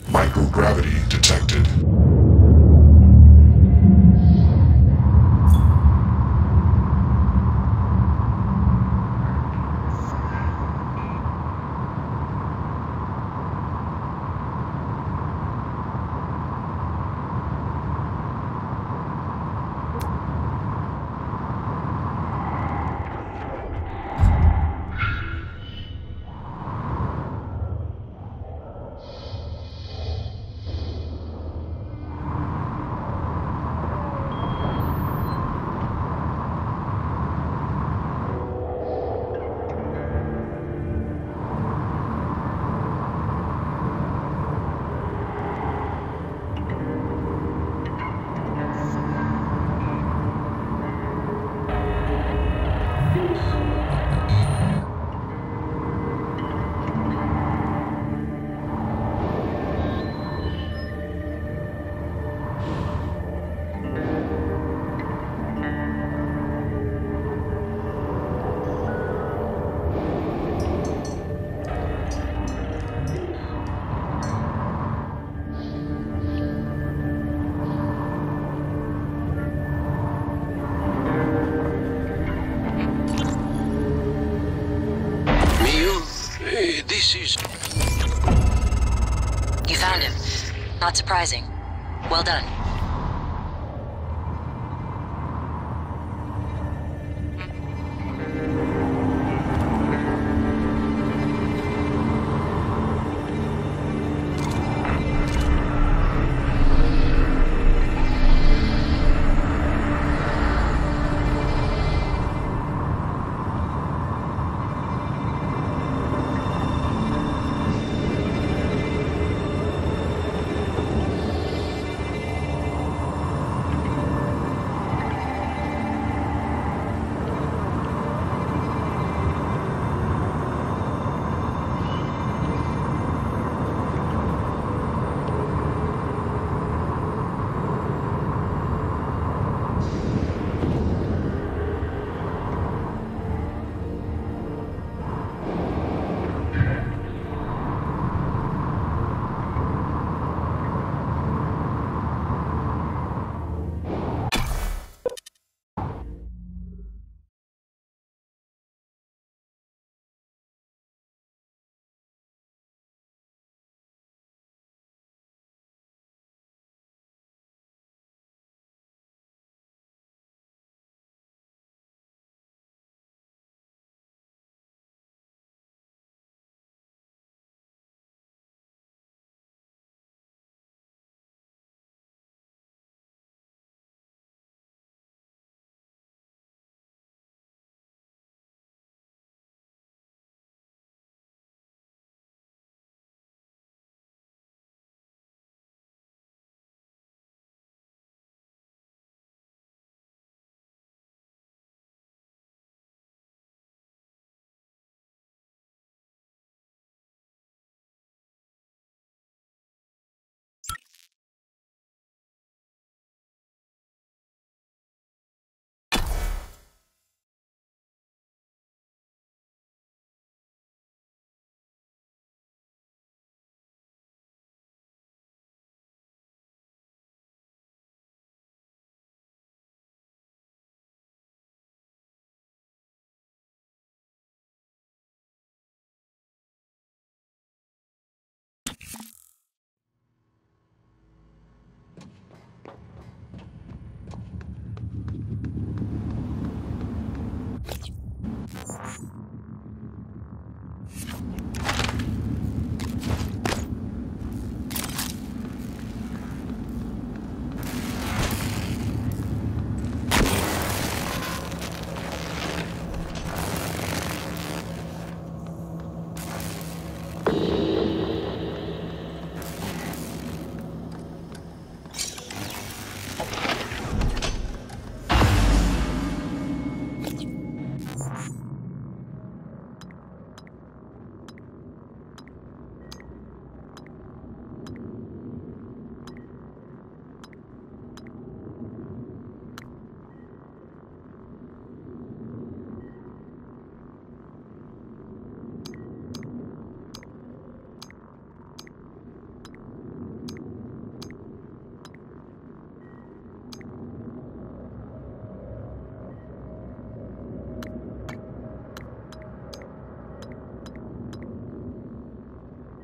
Microgravity detected. This is... You found him. Not surprising. Well done.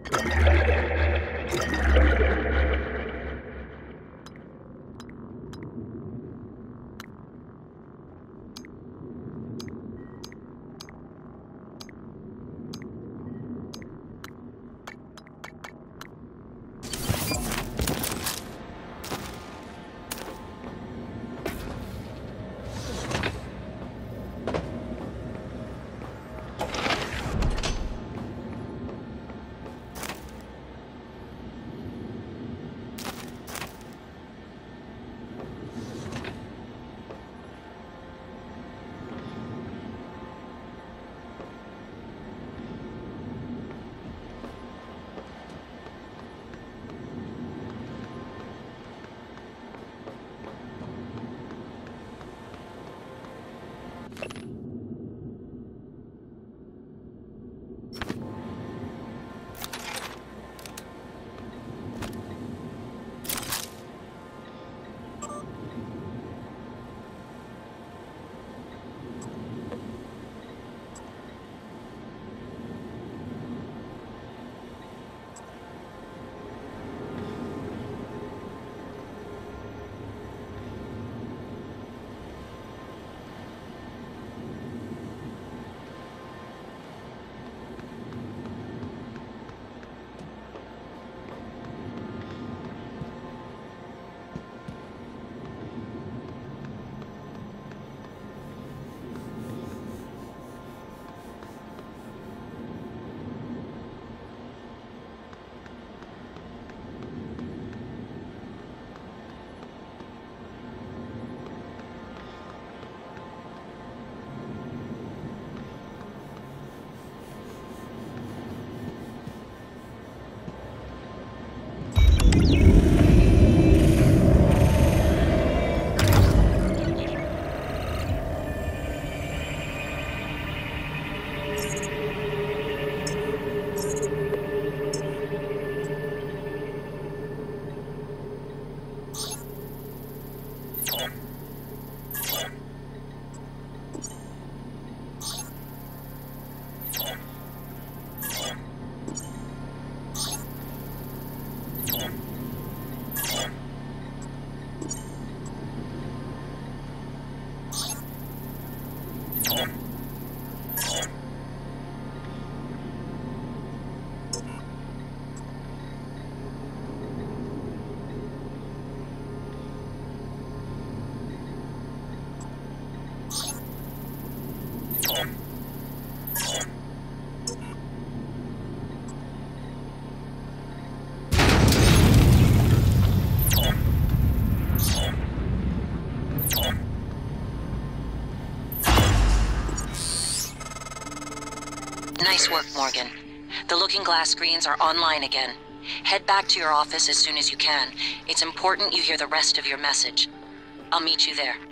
Nice work, Morgan. The Looking Glass screens are online again. Head back to your office as soon as you can. It's important you hear the rest of your message. I'll meet you there.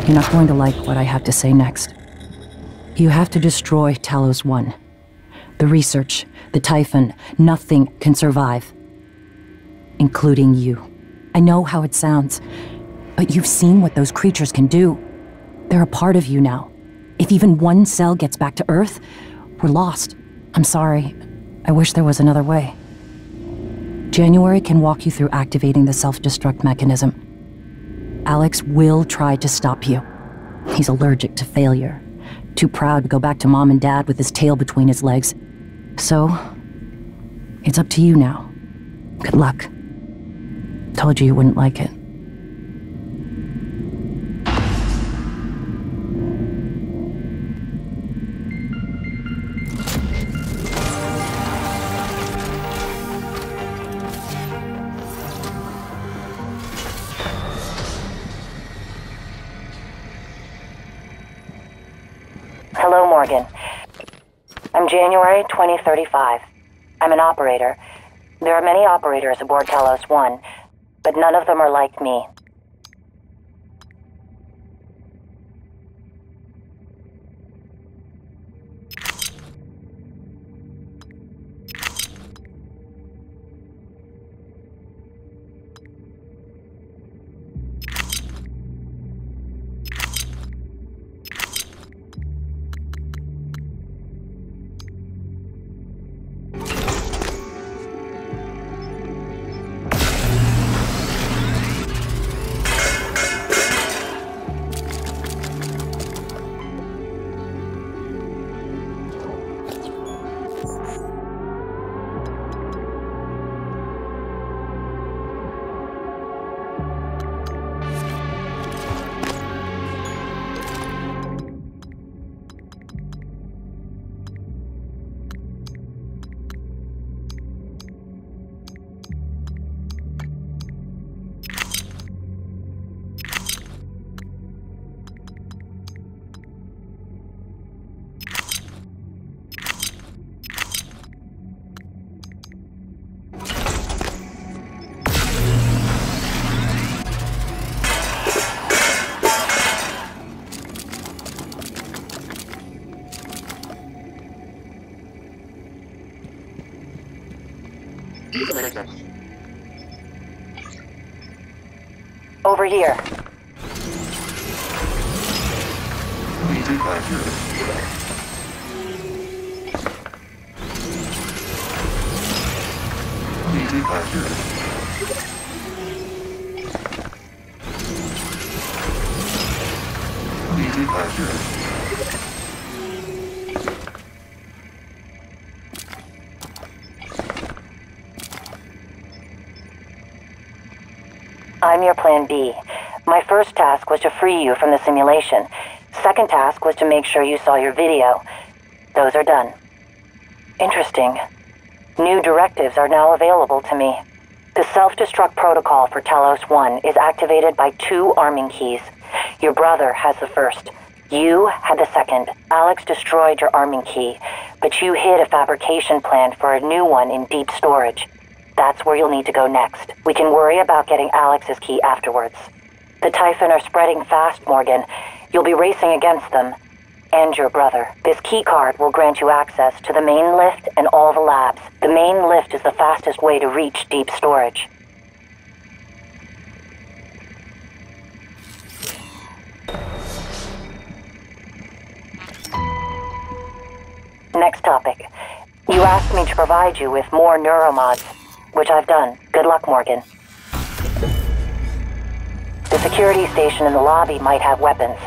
You're not going to like what I have to say next. You have to destroy Talos 1. The research, the Typhon, nothing can survive. Including you. I know how it sounds, but you've seen what those creatures can do. They're a part of you now. If even one cell gets back to Earth, we're lost. I'm sorry. I wish there was another way. January can walk you through activating the self-destruct mechanism. Alex will try to stop you. He's allergic to failure. Too proud to go back to Mom and Dad with his tail between his legs. So, it's up to you now. Good luck. Told you wouldn't like it. Hello, Morgan. I'm January 2035. I'm an operator. There are many operators aboard Talos 1, but none of them are like me. Over here. I'm your plan B. My first task was to free you from the simulation. Second task was to make sure you saw your video. Those are done. Interesting. New directives are now available to me. The self-destruct protocol for Talos 1 is activated by 2 arming keys. Your brother has the first. You had the second. Alex destroyed your arming key, but you hid a fabrication plan for a new one in deep storage. That's where you'll need to go next. We can worry about getting Alex's key afterwards. The Typhon are spreading fast, Morgan. You'll be racing against them. And your brother. This key card will grant you access to the main lift and all the labs. The main lift is the fastest way to reach deep storage. Next topic. You asked me to provide you with more neuromods, which I've done. Good luck, Morgan. The security station in the lobby might have weapons.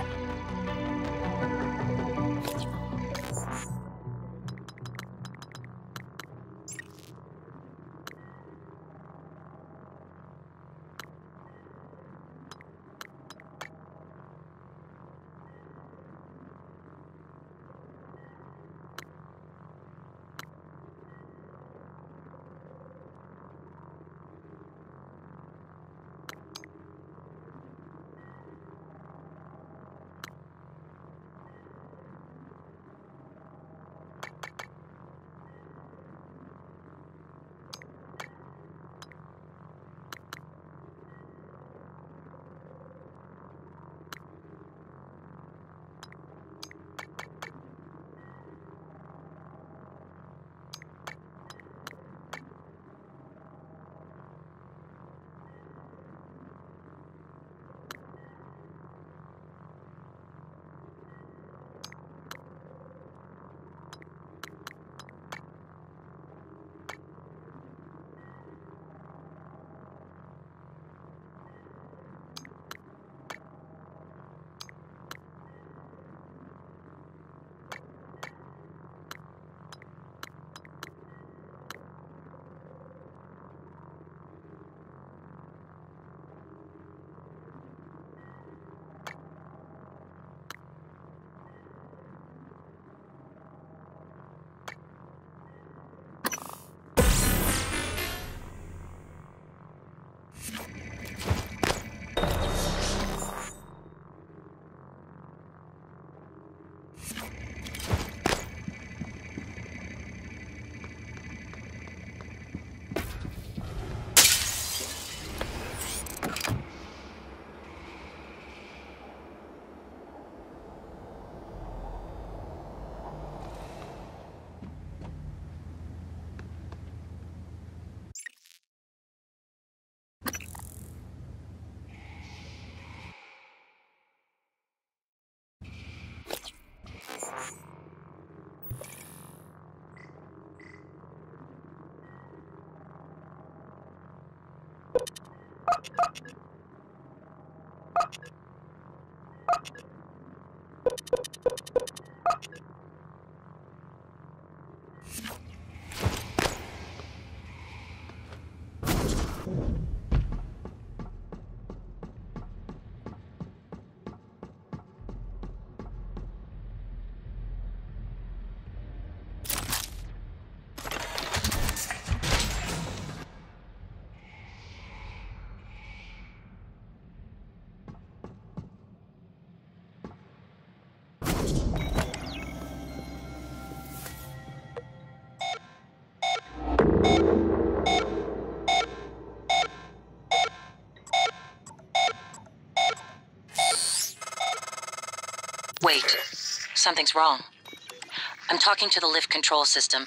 Wait, something's wrong. I'm talking to the lift control system.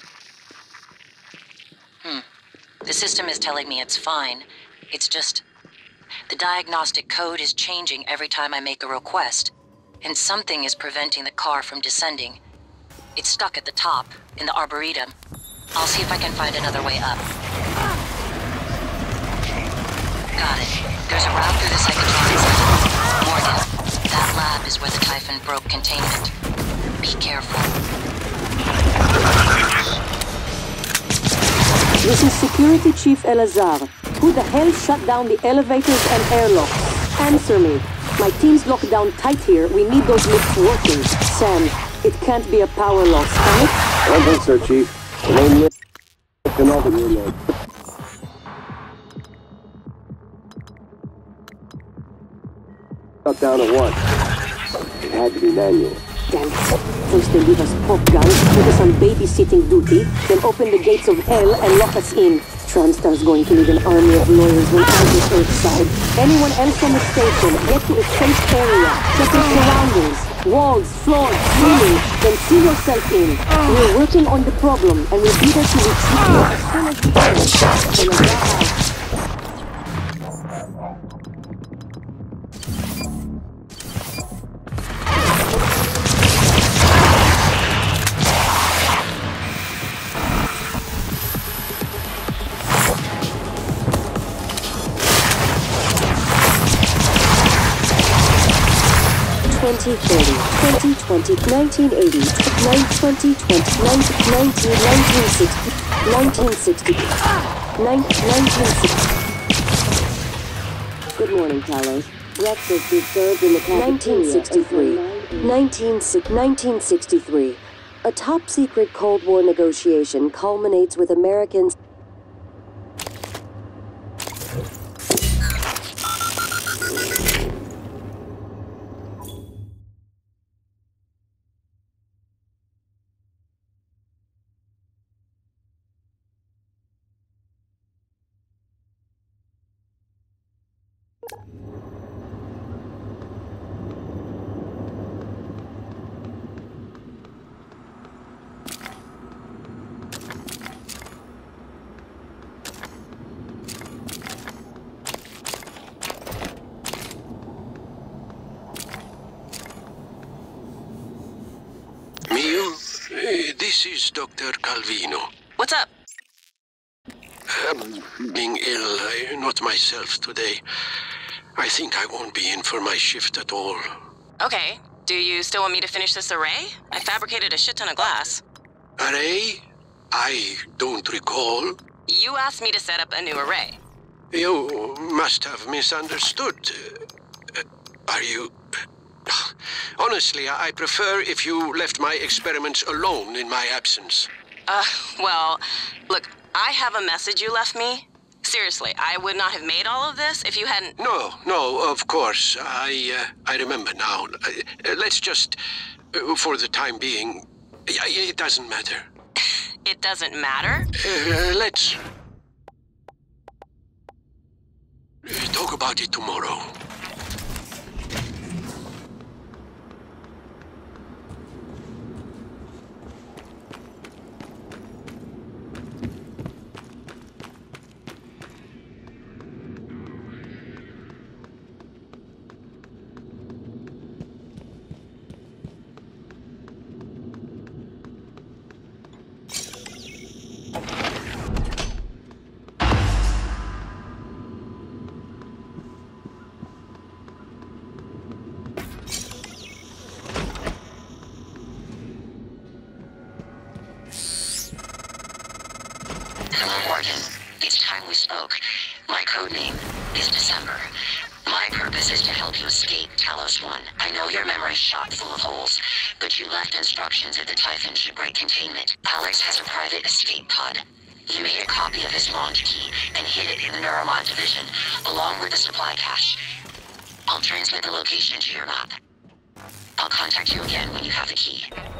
The system is telling me it's fine. It's just... the diagnostic code is changing every time I make a request, and something is preventing the car from descending. It's stuck at the top, in the Arboretum. I'll see if I can find another way up. Got it. There's a route through the psychotronics lab. Morgan, that lab is where the Typhon broke containment. Be careful. This is Security Chief Elazar. Who the hell shut down the elevators and airlocks? Answer me. My team's locked down tight here. We need those lifts working. Sam, it can't be a power loss, can it? I don't think so, Chief. The main lift can all the reload. Shut down at once. It had to be manual. Damn it. First they leave us pop guns, put us on babysitting duty, then open the gates of hell and lock us in. Transtar's going to need an army of lawyers when I get Earthside. Anyone else on the station, get to a safe area. Check the surroundings. Walls, floors, ceiling. Then see yourself in. We're working on the problem, and we'll be there to retrieve you as soon as we can. '20, 2020, 1980, 1920, 1960, 1960. Good morning, Talos. Breakfast is served in the cafeteria. 1963. A top-secret Cold War negotiation culminates with Americans... This is Dr. Calvino. What's up? Being ill, not myself today. I think I won't be in for my shift at all. Okay. Do you still want me to finish this array? I fabricated a shit ton of glass. Array? I don't recall. You asked me to set up a new array. You must have misunderstood. Are you... Honestly, I prefer if you left my experiments alone in my absence. Well, look, I have a message you left me. Seriously, I would not have made all of this if you hadn't... No, of course. I remember now. Let's just, for the time being, it doesn't matter. It doesn't matter? Let's talk about it tomorrow. My code name is December. My purpose is to help you escape Talos 1. I know your memory's shot full of holes, but you left instructions at the Typhon shipwreck containment. Alex has a private escape pod. You made a copy of his launch key and hid it in the Neuromod division, along with the supply cache. I'll transmit the location to your map. I'll contact you again when you have the key.